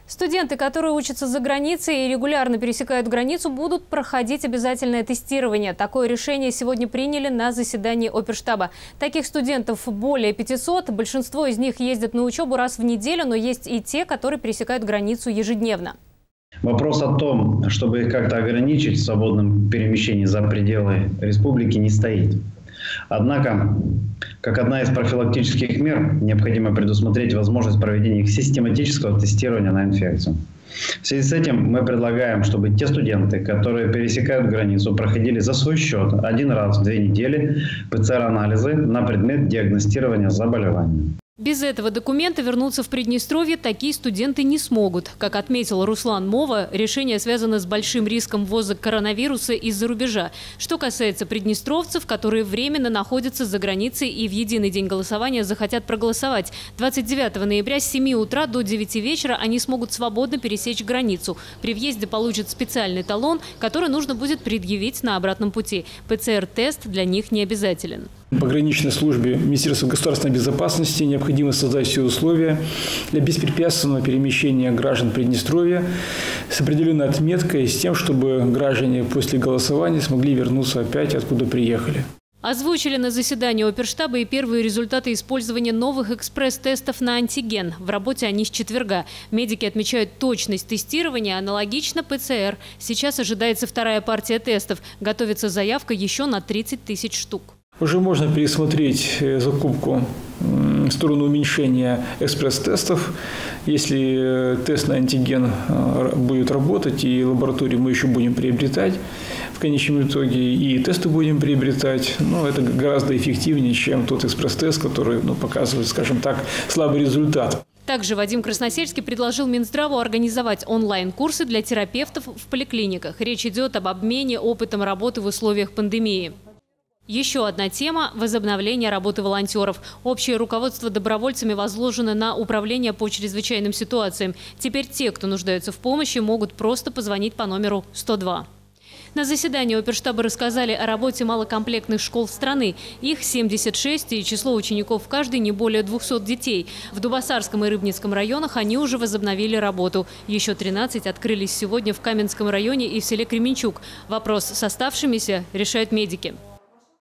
Студенты, которые учатся за границей и регулярно пересекают границу, будут проходить обязательное тестирование. Такое решение сегодня приняли на заседании Оперштаба. Таких студентов более 500. Большинство из них ездят на учебу раз в неделю, но есть и те, которые пересекают границу ежедневно. Вопрос о том, чтобы их как-то ограничить в свободном перемещении за пределы республики, не стоит. Однако, как одна из профилактических мер, необходимо предусмотреть возможность проведения систематического тестирования на инфекцию. В связи с этим мы предлагаем, чтобы те студенты, которые пересекают границу, проходили за свой счет один раз в 2 недели ПЦР-анализы на предмет диагностирования заболевания. Без этого документа вернуться в Приднестровье такие студенты не смогут. Как отметил Руслан Мова, решение связано с большим риском ввоза коронавируса из-за рубежа. Что касается приднестровцев, которые временно находятся за границей и в единый день голосования захотят проголосовать, 29 ноября с 7 утра до 9 вечера они смогут свободно пересечь границу. При въезде получат специальный талон, который нужно будет предъявить на обратном пути. ПЦР-тест для них не обязателен. Пограничной службе Министерства государственной безопасности необходимо создать все условия для беспрепятственного перемещения граждан Приднестровья с определенной отметкой, с тем, чтобы граждане после голосования смогли вернуться опять, откуда приехали. Озвучили на заседании Оперштаба и первые результаты использования новых экспресс-тестов на антиген. В работе они с четверга. Медики отмечают точность тестирования, аналогично ПЦР. Сейчас ожидается вторая партия тестов. Готовится заявка еще на 30 тысяч штук. Уже можно пересмотреть закупку в сторону уменьшения экспресс-тестов. Если тест на антиген будет работать, и лабораторию мы еще будем приобретать в конечном итоге, и тесты будем приобретать, это гораздо эффективнее, чем тот экспресс-тест, который показывает, скажем так, слабый результат. Также Вадим Красносельский предложил Минздраву организовать онлайн-курсы для терапевтов в поликлиниках. Речь идет об обмене опытом работы в условиях пандемии. Еще одна тема – возобновление работы волонтеров. Общее руководство добровольцами возложено на управление по чрезвычайным ситуациям. Теперь те, кто нуждается в помощи, могут просто позвонить по номеру 102. На заседании Оперштаба рассказали о работе малокомплектных школ страны. Их 76, и число учеников в каждой не более 200 детей. В Дубосарском и Рыбницком районах они уже возобновили работу. Еще 13 открылись сегодня в Каменском районе и в селе Кременчук. Вопрос с оставшимися решают медики.